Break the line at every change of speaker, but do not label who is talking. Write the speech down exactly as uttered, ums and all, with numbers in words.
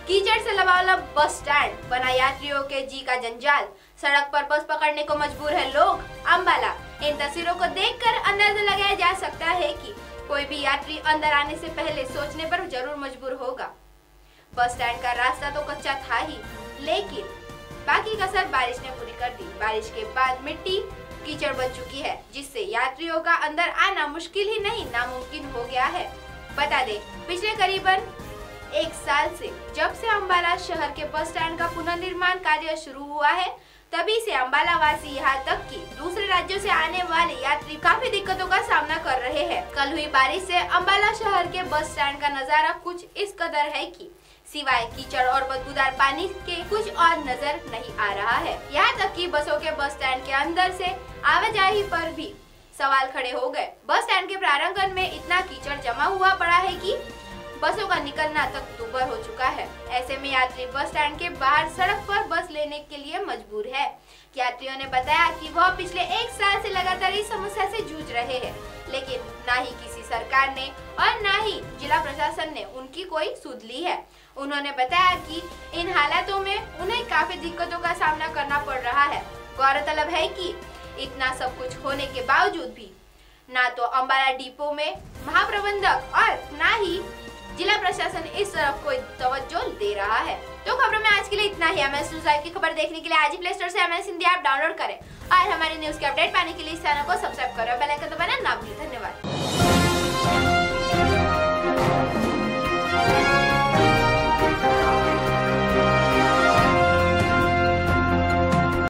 कीचड़ से लबालब बस स्टैंड बना यात्रियों के जी का जंजाल। सड़क पर बस पकड़ने को मजबूर है लोग। अम्बाला। इन तस्वीरों को देखकर अंदाजा लगाया जा सकता है कि कोई भी यात्री अंदर आने से पहले सोचने पर जरूर मजबूर होगा। बस स्टैंड का रास्ता तो कच्चा था ही, लेकिन बाकी कसर बारिश ने पूरी कर दी। बारिश के बाद मिट्टी कीचड़ बन चुकी है, जिससे यात्रियों का अंदर आना मुश्किल ही नहीं नामुमकिन हो गया है। बता दें, पिछले करीबन एक साल से जब से अम्बाला शहर के बस स्टैंड का पुनर्निर्माण कार्य शुरू हुआ है, तभी से अम्बाला वासी यहाँ तक कि दूसरे राज्यों से आने वाले यात्री काफी दिक्कतों का सामना कर रहे हैं। कल हुई बारिश से अम्बाला शहर के बस स्टैंड का नजारा कुछ इस कदर है कि सिवाय कीचड़ और बदबूदार पानी के कुछ और नजर नहीं आ रहा है। यहाँ तक कि बसों के बस स्टैंड के अंदर से आवाजाही पर भी सवाल खड़े हो गए। बस स्टैंड के प्रांगण में इतना कीचड़ जमा हुआ पड़ा है कि बसों का निकलना तक दूभर हो चुका है। ऐसे में यात्री बस स्टैंड के बाहर सड़क पर बस लेने के लिए मजबूर है। यात्रियों ने बताया कि वह पिछले एक साल से लगातार इस समस्या से जूझ रहे हैं, लेकिन ना ही किसी सरकार ने और ना ही जिला प्रशासन ने उनकी कोई सुध ली है। उन्होंने बताया कि इन हालातों में उन्हें काफी दिक्कतों का सामना करना पड़ रहा है। गौरतलब है कि इतना सब कुछ होने के बावजूद भी ना तो अम्बाला डिपो में महाप्रबंधक और ना ही जिला प्रशासन इस तरफ कोई तवज्जो दे रहा है। तो खबरों में आज के लिए इतना ही। एमएस न्यूज़ लाइव की खबर देखने के लिए आज ही प्ले स्टोर से एमएस हिंदी ऐप डाउनलोड करें और हमारे न्यूज के अपडेट पाने के लिए इस चैनल को सब्सक्राइब करें और बेल आइकन दबाना ना भूलें। धन्यवाद।